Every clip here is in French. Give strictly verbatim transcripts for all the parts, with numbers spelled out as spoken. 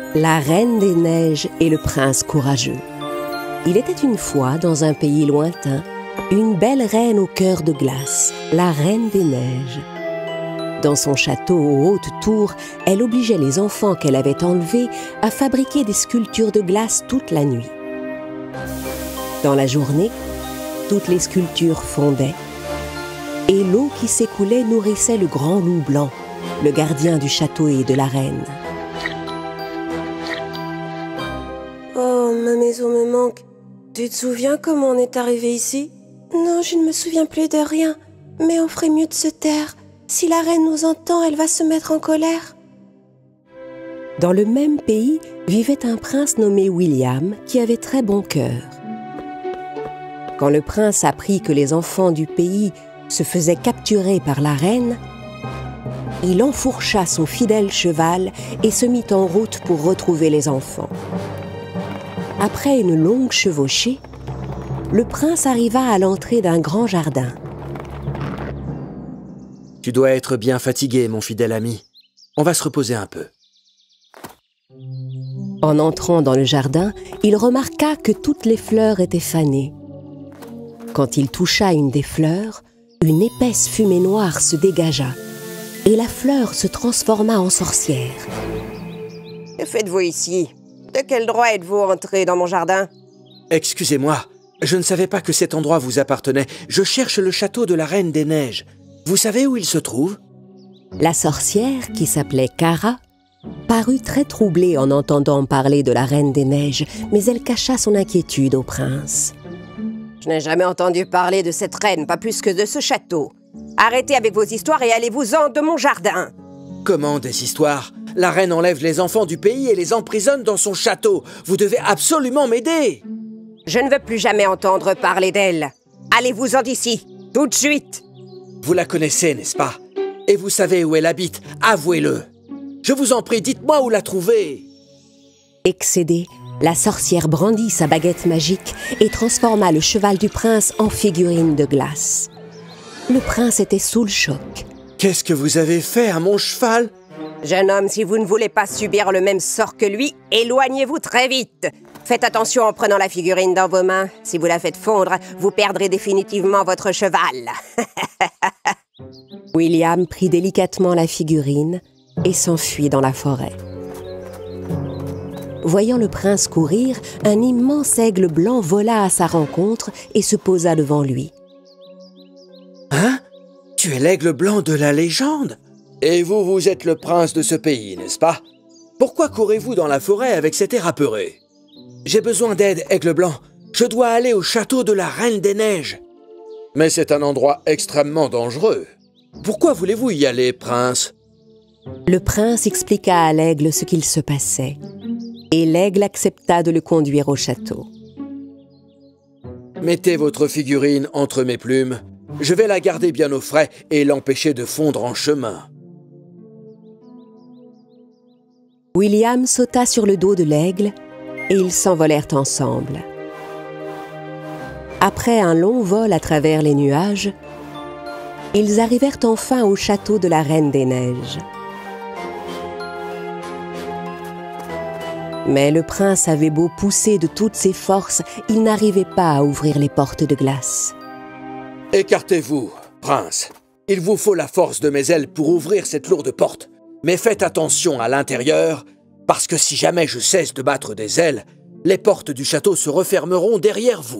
La Reine des Neiges et le Prince Courageux. Il était une fois, dans un pays lointain, une belle reine au cœur de glace, la Reine des Neiges. Dans son château aux hautes tours, elle obligeait les enfants qu'elle avait enlevés à fabriquer des sculptures de glace toute la nuit. Dans la journée, toutes les sculptures fondaient et l'eau qui s'écoulait nourrissait le grand loup blanc, le gardien du château et de la reine. Oh, ma maison me manque. Tu te souviens comment on est arrivé ici? Non, je ne me souviens plus de rien. Mais on ferait mieux de se taire. Si la reine nous entend, elle va se mettre en colère. Dans le même pays vivait un prince nommé William qui avait très bon cœur. Quand le prince apprit que les enfants du pays se faisaient capturer par la reine, il enfourcha son fidèle cheval et se mit en route pour retrouver les enfants. Après une longue chevauchée, le prince arriva à l'entrée d'un grand jardin. « Tu dois être bien fatigué, mon fidèle ami. On va se reposer un peu. » En entrant dans le jardin, il remarqua que toutes les fleurs étaient fanées. Quand il toucha une des fleurs, une épaisse fumée noire se dégagea et la fleur se transforma en sorcière. « Que faites-vous ici? De quel droit êtes-vous entré dans mon jardin? » Excusez-moi, je ne savais pas que cet endroit vous appartenait. Je cherche le château de la Reine des Neiges. Vous savez où il se trouve? La sorcière, qui s'appelait Cara, parut très troublée en entendant parler de la Reine des Neiges, mais elle cacha son inquiétude au prince. « Je n'ai jamais entendu parler de cette reine, pas plus que de ce château. Arrêtez avec vos histoires et allez-vous-en de mon jardin. » Comment des histoires? La reine enlève les enfants du pays et les emprisonne dans son château. Vous devez absolument m'aider. Je ne veux plus jamais entendre parler d'elle. Allez-vous-en d'ici, tout de suite. Vous la connaissez, n'est-ce pas? Et vous savez où elle habite, avouez-le. Je vous en prie, dites-moi où la trouver. Excédée, la sorcière brandit sa baguette magique et transforma le cheval du prince en figurine de glace. Le prince était sous le choc. Qu'est-ce que vous avez fait à mon cheval? Jeune homme, si vous ne voulez pas subir le même sort que lui, éloignez-vous très vite. Faites attention en prenant la figurine dans vos mains. Si vous la faites fondre, vous perdrez définitivement votre cheval. William prit délicatement la figurine et s'enfuit dans la forêt. Voyant le prince courir, un immense aigle blanc vola à sa rencontre et se posa devant lui. Hein? Tu es l'aigle blanc de la légende? Et vous, vous êtes le prince de ce pays, n'est-ce pas? Pourquoi courez-vous dans la forêt avec cet air apeuré? J'ai besoin d'aide, aigle blanc. Je dois aller au château de la Reine des Neiges. Mais c'est un endroit extrêmement dangereux. Pourquoi voulez-vous y aller, prince? Le prince expliqua à l'aigle ce qu'il se passait, et l'aigle accepta de le conduire au château. Mettez votre figurine entre mes plumes. Je vais la garder bien au frais et l'empêcher de fondre en chemin. William sauta sur le dos de l'aigle et ils s'envolèrent ensemble. Après un long vol à travers les nuages, ils arrivèrent enfin au château de la Reine des Neiges. Mais le prince avait beau pousser de toutes ses forces, il n'arrivait pas à ouvrir les portes de glace. « Écartez-vous, prince. Il vous faut la force de mes ailes pour ouvrir cette lourde porte. Mais faites attention à l'intérieur, parce que si jamais je cesse de battre des ailes, les portes du château se refermeront derrière vous. »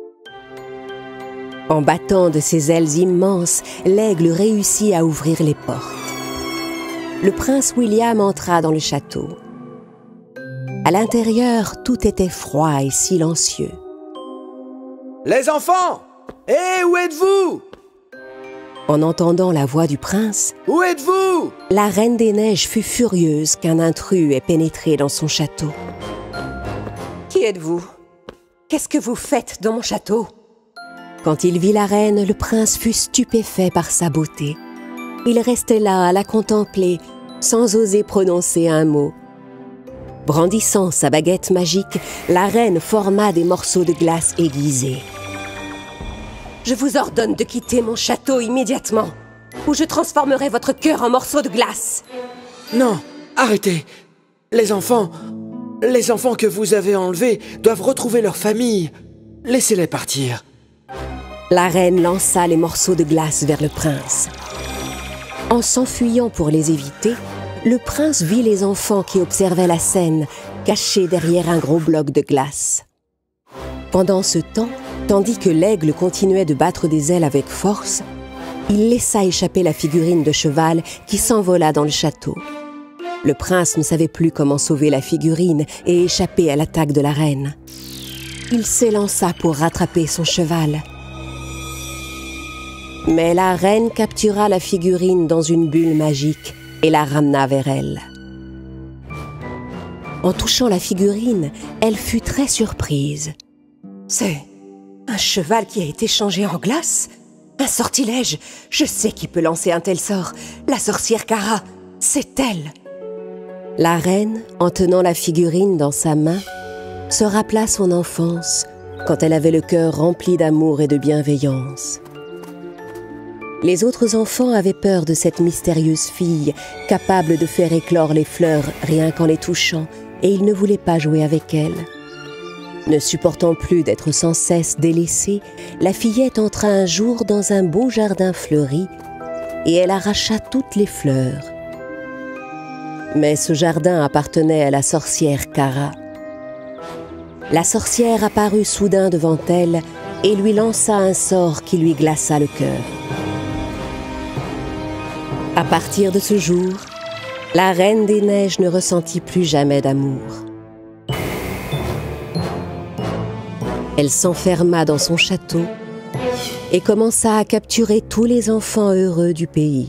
En battant de ses ailes immenses, l'aigle réussit à ouvrir les portes. Le prince William entra dans le château. À l'intérieur, tout était froid et silencieux. « Les enfants! Hé, où êtes-vous? » En entendant la voix du prince, « Où êtes-vous? » La Reine des Neiges fut furieuse qu'un intrus ait pénétré dans son château. « Qui êtes-vous? Qu'est-ce que vous faites dans mon château? » Quand il vit la reine, le prince fut stupéfait par sa beauté. Il restait là à la contempler, sans oser prononcer un mot. Brandissant sa baguette magique, la reine forma des morceaux de glace aiguisés. « Je vous ordonne de quitter mon château immédiatement, ou je transformerai votre cœur en morceaux de glace. » Non, arrêtez! Les enfants, Les enfants que vous avez enlevés doivent retrouver leur famille. Laissez-les partir. » La reine lança les morceaux de glace vers le prince. En s'enfuyant pour les éviter, le prince vit les enfants qui observaient la scène, cachés derrière un gros bloc de glace. Pendant ce temps, tandis que l'aigle continuait de battre des ailes avec force, il laissa échapper la figurine de cheval qui s'envola dans le château. Le prince ne savait plus comment sauver la figurine et échapper à l'attaque de la reine. Il s'élança pour rattraper son cheval. Mais la reine captura la figurine dans une bulle magique et la ramena vers elle. En touchant la figurine, elle fut très surprise. « C'est un cheval qui a été changé en glace ? Un sortilège! Je sais qui peut lancer un tel sort. La sorcière Cara, c'est elle !» La reine, en tenant la figurine dans sa main, se rappela son enfance, quand elle avait le cœur rempli d'amour et de bienveillance. Les autres enfants avaient peur de cette mystérieuse fille, capable de faire éclore les fleurs rien qu'en les touchant, et ils ne voulaient pas jouer avec elle. Ne supportant plus d'être sans cesse délaissée, la fillette entra un jour dans un beau jardin fleuri, et elle arracha toutes les fleurs. Mais ce jardin appartenait à la sorcière Cara. La sorcière apparut soudain devant elle et lui lança un sort qui lui glaça le cœur. À partir de ce jour, la Reine des Neiges ne ressentit plus jamais d'amour. Elle s'enferma dans son château et commença à capturer tous les enfants heureux du pays.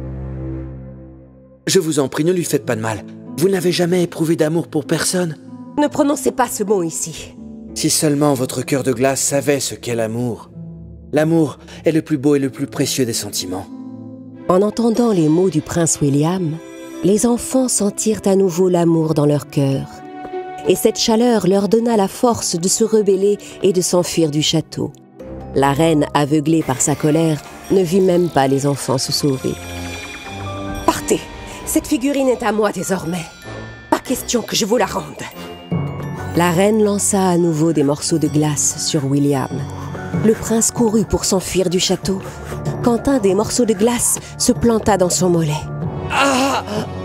Je vous en prie, ne lui faites pas de mal. Vous n'avez jamais éprouvé d'amour pour personne? Ne prononcez pas ce mot ici. Si seulement votre cœur de glace savait ce qu'est l'amour. L'amour est le plus beau et le plus précieux des sentiments. En entendant les mots du prince William, les enfants sentirent à nouveau l'amour dans leur cœur. Et cette chaleur leur donna la force de se rebeller et de s'enfuir du château. La reine, aveuglée par sa colère, ne vit même pas les enfants se sauver. « Partez! Cette figurine est à moi désormais. Pas question que je vous la rende. » La reine lança à nouveau des morceaux de glace sur William. Le prince courut pour s'enfuir du château, quand un des morceaux de glace se planta dans son mollet. Ah!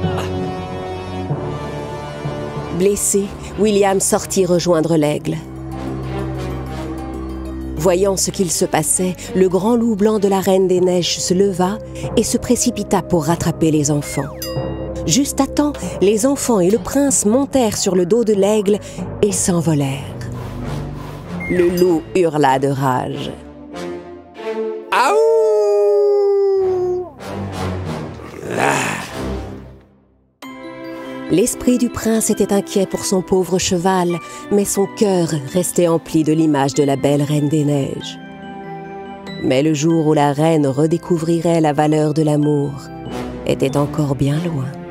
Blessé, William sortit rejoindre l'aigle. Voyant ce qu'il se passait, le grand loup blanc de la Reine des Neiges se leva et se précipita pour rattraper les enfants. Juste à temps, les enfants et le prince montèrent sur le dos de l'aigle et s'envolèrent. Le loup hurla de rage. Aouh! Ah! L'esprit du prince était inquiet pour son pauvre cheval, mais son cœur restait empli de l'image de la belle Reine des Neiges. Mais le jour où la reine redécouvrirait la valeur de l'amour était encore bien loin.